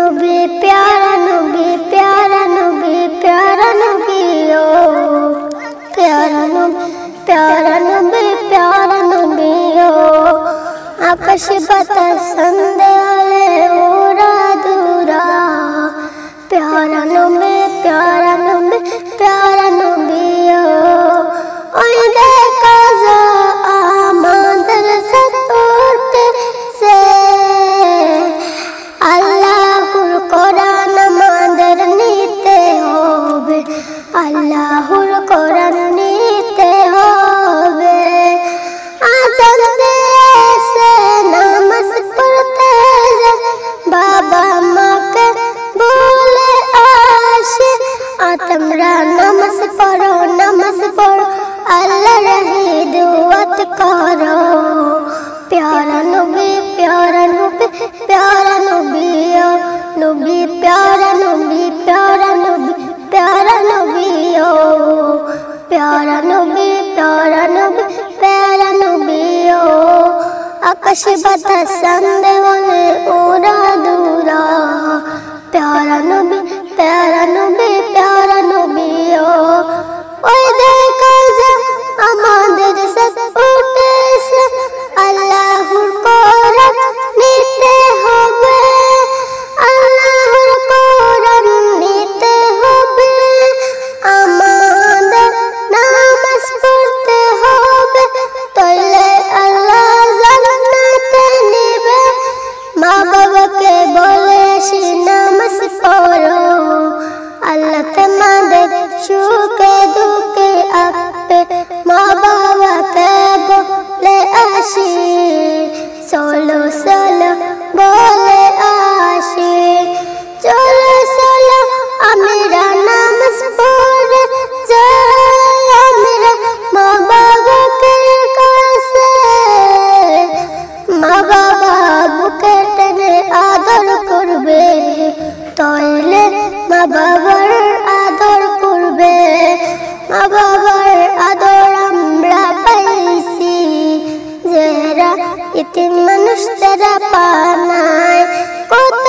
नबी प्यारा नबी प्यारा नबी प्यारा नबी ओ प्यारा नबी प्यारा नबी प्यारा नबी ओ आकाश बातास संदेले उड़ा दूरा प्यारा नबी प्यारा नबी प्यारा नबी ओ ओई देखा जा आमाদের সাথে সে আল্লাহর কোরআন আমাদের নিতে হবে আল্লাহর কোরআন নিতে হবে আজান দেশে নামাজ পড়তে যায় বাবা মাকে বলে আসে তোমরা নামাজ পড়ো আল্লাহ রহে দুআত করো प्यारा नबी प्यारा नबी प्यारा नबी ओ नबी प्यारा नबी प्यारा नबी प्यारा नबी ओ प्यारा नबी प्यारा नबी प्यारा नबी ओ आकाश बातास संदेले उड़ा दूरा प्यारा नबी प्यारा नबी प्यारा नबी ओ ओई देखा जा আমাদের সাথে উঠেছে আল্লাহর কোরআন নিতে হবে আল্লাহর কোরআন নিতে হবে আমাদের নামাজ পড়তে হবে তাইলে আল্লাহ জান্নাতে নিবে মা বাবাকে বলে সে নামাজ পড়ো আল্লাহ তোমাদের সুখে দুঃখে আপে মা বাবাকে বলে আসি চলো চলো বলে আসি চলো চলো আমরা নামাজ পড়ে যাই আমরা মা বাবাকে কাছে মা বাবা বুকে টেনে আদর করবে তাইলে মা বাবার আদর করবে মা বাবার আদর আমরা পাইছি যারা ইতিম মানুষ তারা পায়